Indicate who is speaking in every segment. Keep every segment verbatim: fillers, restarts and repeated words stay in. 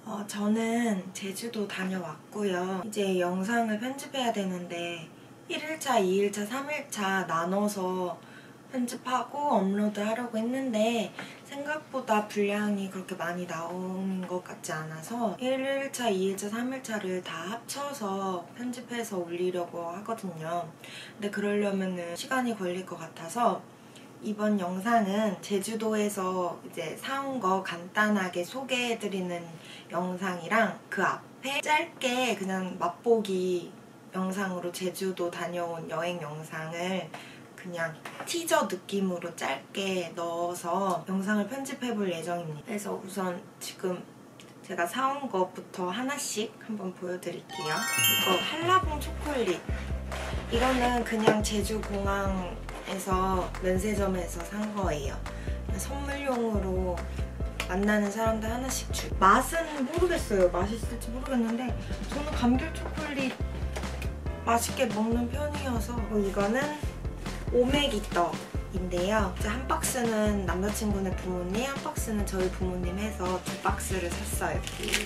Speaker 1: 어, 저는 제주도 다녀왔고요. 이제 영상을 편집해야 되는데 일 일차, 이 일차, 삼 일차 나눠서 편집하고 업로드 하려고 했는데 생각보다 분량이 그렇게 많이 나온 것 같지 않아서 일 일차, 이 일차, 삼 일차를 다 합쳐서 편집해서 올리려고 하거든요. 근데 그러려면은 시간이 걸릴 것 같아서 이번 영상은 제주도에서 이제 사온 거 간단하게 소개해드리는 영상이랑 그 앞에 짧게 그냥 맛보기 영상으로 제주도 다녀온 여행 영상을 그냥 티저 느낌으로 짧게 넣어서 영상을 편집해볼 예정입니다. 그래서 우선 지금 제가 사온 것부터 하나씩 한번 보여드릴게요. 이거 한라봉 초콜릿. 이거는 그냥 제주공항에서 면세점에서 산 거예요. 선물용으로 만나는 사람들 하나씩 주. 맛은 모르겠어요. 맛있을지 모르겠는데 저는 감귤 초콜릿 맛있게 먹는 편이어서. 이거는 오메기 떡인데요. 이제 한 박스는 남자친구네 부모님, 한 박스는 저희 부모님 해서 두 박스를 샀어요.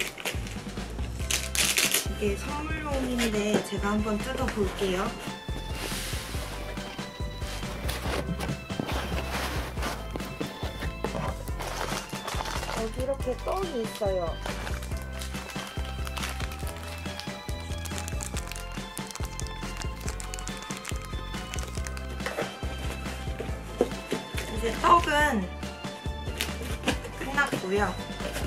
Speaker 1: 이게 선물용인데 제가 한번 뜯어볼게요. 여기 이렇게 떡이 있어요. 이제 떡은 끝났고요.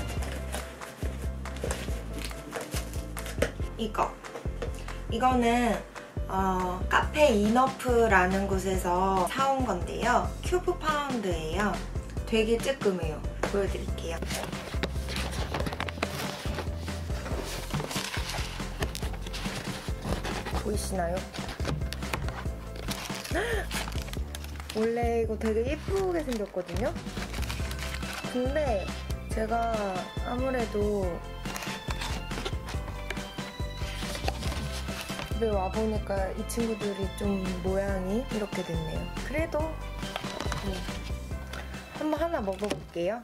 Speaker 1: 이거 이거는 어, 카페 이너프라는 곳에서 사온 건데요. 큐브 파운드예요. 되게 쬐끔해요. 보여드릴게요. 보이시나요? 원래 이거 되게 예쁘게 생겼거든요? 근데 제가 아무래도 집에 와보니까 이 친구들이 좀 모양이 이렇게 됐네요. 그래도 네. 한번 하나 먹어볼게요.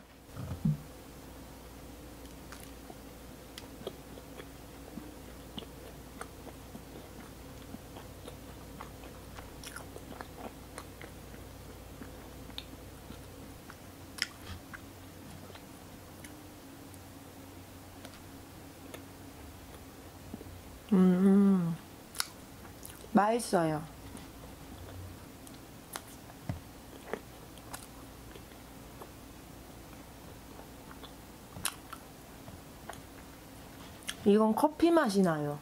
Speaker 1: 음, 맛있어요. 이건 커피 맛이 나요.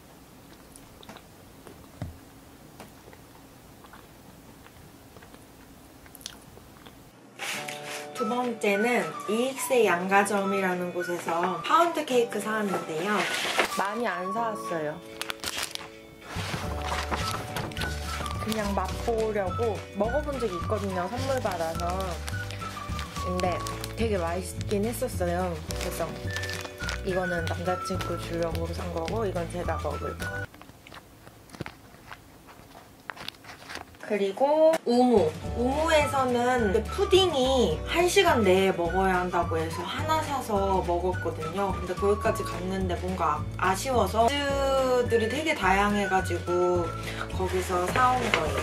Speaker 1: 두 번째는 이익세 양가점이라는 곳에서 파운드 케이크 사왔는데요. 많이 안 사왔어요. 그냥 맛보려고 먹어본 적이 있거든요. 선물 받아서. 근데 되게 맛있긴 했었어요. 그래서 이거는 남자친구 주려고 산 거고 이건 제가 먹을 거. 그리고 우무. 우무에서는 푸딩이 한 시간 내에 먹어야 한다고 해서 하나 사서 먹었거든요. 근데 거기까지 갔는데 뭔가 아쉬워서 치즈들이 되게 다양해가지고 거기서 사온 거예요.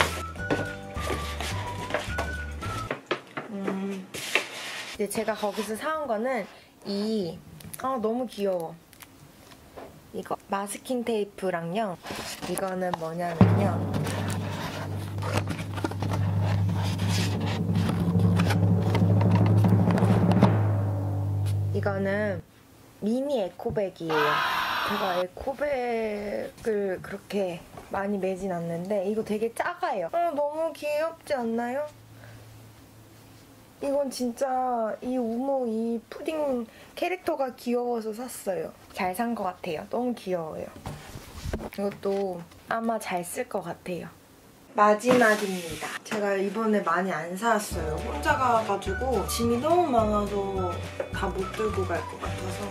Speaker 1: 음, 근데 제가 거기서 사온 거는 이 아 너무 귀여워. 이거 마스킹 테이프랑요. 이거는 뭐냐면요. 이거는 미니 에코백이에요. 제가 에코백을 그렇게 많이 매진 않는데 이거 되게 작아요. 어, 너무 귀엽지 않나요? 이건 진짜 이 우무 이 푸딩 캐릭터가 귀여워서 샀어요. 잘 산 것 같아요. 너무 귀여워요. 이것도 아마 잘 쓸 것 같아요. 마지막입니다. 제가 이번에 많이 안 사왔어요. 혼자 가가지고 짐이 너무 많아서 다 못 들고 갈 것 같아서.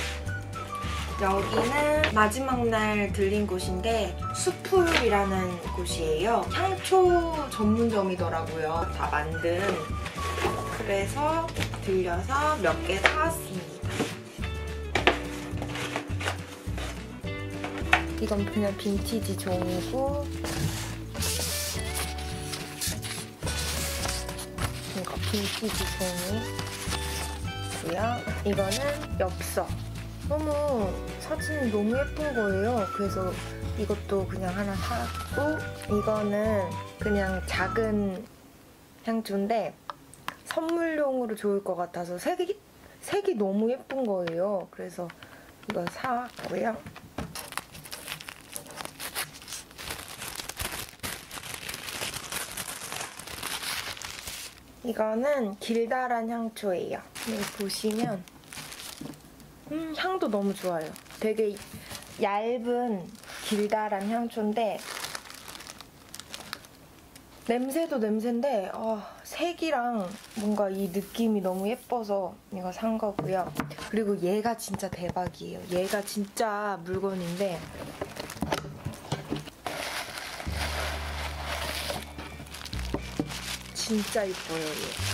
Speaker 1: 여기는 마지막 날 들린 곳인데 수풀이라는 곳이에요. 향초 전문점이더라고요. 다 만든. 그래서 들려서 몇 개 사왔습니다. 이건 그냥 빈티지 종이고 이거 빈티지 종이고요. 이거는 엽서. 너무 사진이 너무 예쁜 거예요. 그래서 이것도 그냥 하나 샀고, 이거는 그냥 작은 향초인데 선물용으로 좋을 것 같아서 색이, 색이 너무 예쁜 거예요. 그래서 이거 샀고요. 이거는 길다란 향초예요. 여기 보시면 음, 향도 너무 좋아요. 되게 얇은 길다란 향초인데 냄새도 냄새인데 어, 색이랑 뭔가 이 느낌이 너무 예뻐서 이거 산 거고요. 그리고 얘가 진짜 대박이에요. 얘가 진짜 물건인데 진짜 이뻐요, 얘.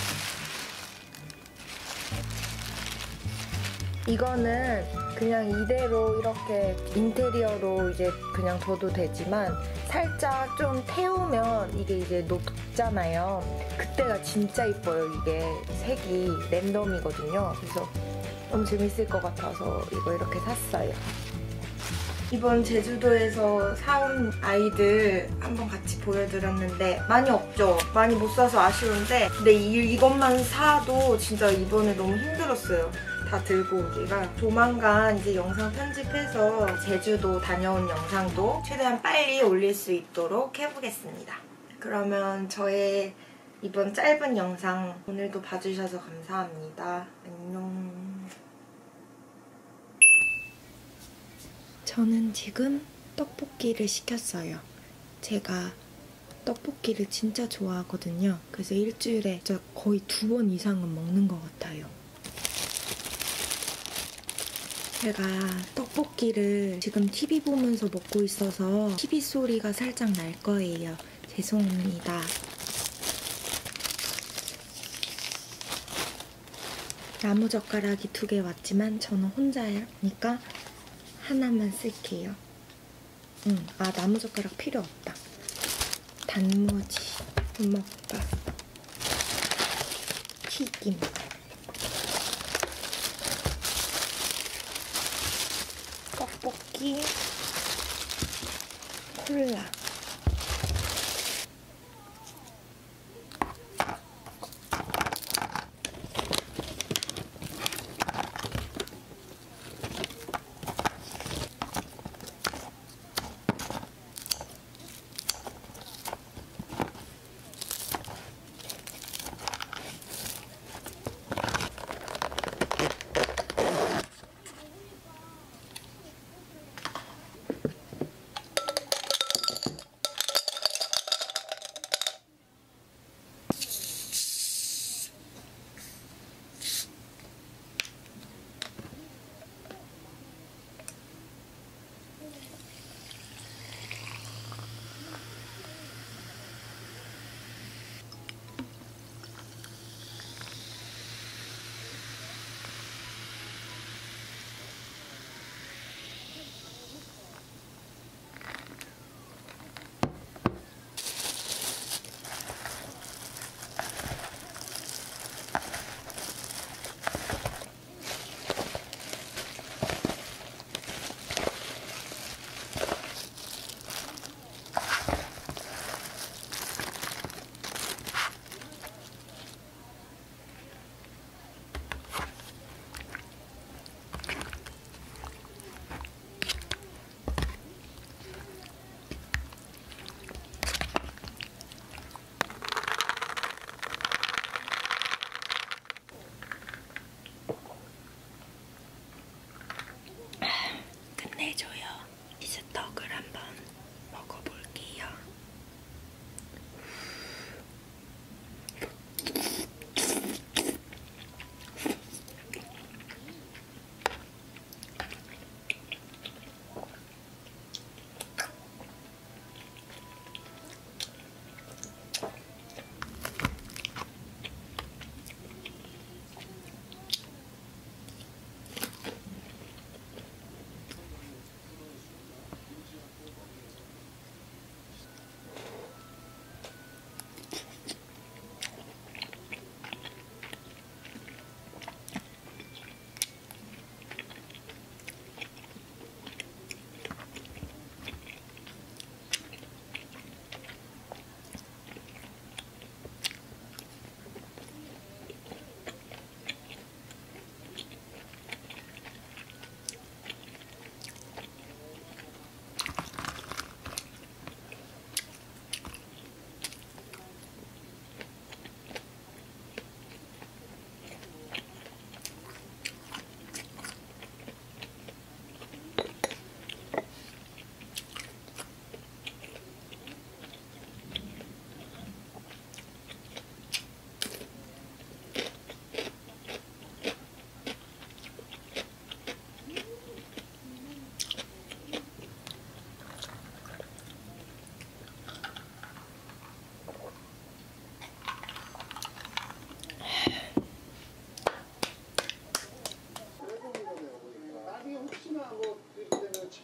Speaker 1: 이거는 그냥 이대로 이렇게 인테리어로 이제 그냥 둬도 되지만 살짝 좀 태우면 이게 이제 녹잖아요. 그때가 진짜 이뻐요. 이게 색이 랜덤이거든요. 그래서 너무 재밌을 것 같아서 이거 이렇게 샀어요. 이번 제주도에서 사온 아이들 한번 같이 보여드렸는데 많이 없죠? 많이 못 사서 아쉬운데 근데 이, 이것만 사도 진짜 이번에 너무 힘들었어요. 다 들고 오기가. 조만간 이제 영상 편집해서 제주도 다녀온 영상도 최대한 빨리 올릴 수 있도록 해보겠습니다. 그러면 저의 이번 짧은 영상 오늘도 봐주셔서 감사합니다. 안녕. 저는 지금 떡볶이를 시켰어요. 제가 떡볶이를 진짜 좋아하거든요. 그래서 일주일에 진짜 거의 두 번 이상은 먹는 것 같아요. 제가 떡볶이를 지금 티비 보면서 먹고 있어서 티비 소리가 살짝 날 거예요. 죄송합니다. 나무젓가락이 두 개 왔지만 저는 혼자니까 하나만 쓸게요. 응, 아 나무젓가락 필요 없다. 단무지, 주먹밥, 튀김. 떡볶이, 콜라.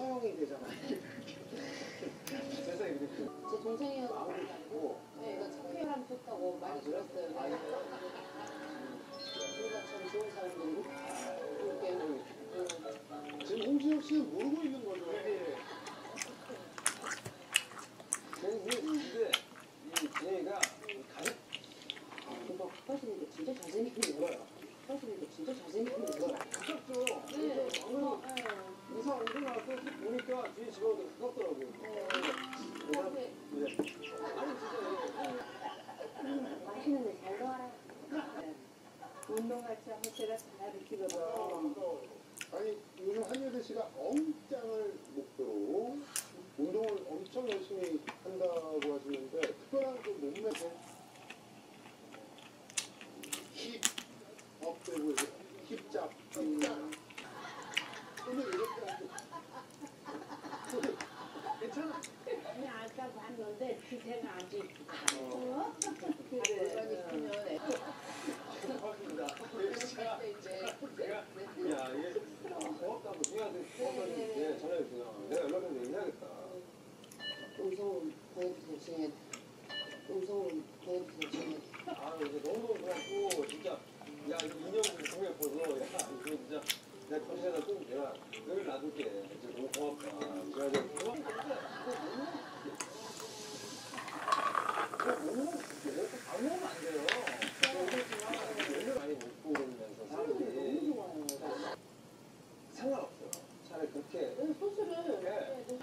Speaker 2: 허용이 되잖아요. 세상에 이렇게
Speaker 3: 제 동생이랑
Speaker 2: 마음이 다르고
Speaker 3: 네, 이거 착해하면 좋다고 많이 들었어요. 네. 우리가 참 좋은 사람들이 이렇게
Speaker 2: 지금 홍진혁 씨는 모르고 있는 거죠. 저는 이게 이게 이 진영이가 가장
Speaker 3: 이거 가까이니까 진짜 잘생긴 거야. 가까이니까 진짜 잘생긴 거야.
Speaker 2: 가깝죠.
Speaker 3: 네.
Speaker 2: 방금
Speaker 3: 어, 네.
Speaker 2: 이사 오고 나서 보니까 뒤에 집하고 가깝더라고요.
Speaker 3: 네.
Speaker 2: 그래서
Speaker 3: 네.
Speaker 2: 네. 아니 진짜
Speaker 3: 맛있는 데 잘 넣어라. 운동같이 하면 제가 잘 지거든.
Speaker 2: 아니 요즘 한여대 씨가 엄짱을 목표로 운동을 엄청 열심히 한다고 하시는데 특별한 그 몸매 힙업 되고 이제 힙잡 힙잡 오늘 이렇게 하고 괜찮아?
Speaker 3: 그냥 아까 봤는데 기세가 아주 이쁘다.
Speaker 2: 어.
Speaker 3: 그래.
Speaker 2: 고맙습니다. 진짜
Speaker 3: 이제
Speaker 2: 내가 야 이게 고맙다고 중요한데 고맙다는데 전화해주세요. 내가 연락해서 얘기해야겠다.
Speaker 3: 음성은 보내주세요. 지금 음성은 보내주세요. 지금
Speaker 2: 아 이제 너무 고맙고 진짜 야 이거 인형 정말 예뻐서 야 이거 진짜 내가 거실에다 좀 내가 늘 놔둘게. 진짜 너무 고맙다. 제가 이제 고맙다. 안 먹으면 안 돼요. 열을 많이 먹고 그러면서 사람들이
Speaker 3: 너무 좋아요.
Speaker 2: 상관없어요. 차라리 그렇게
Speaker 3: 소스를
Speaker 2: 네.
Speaker 3: 네,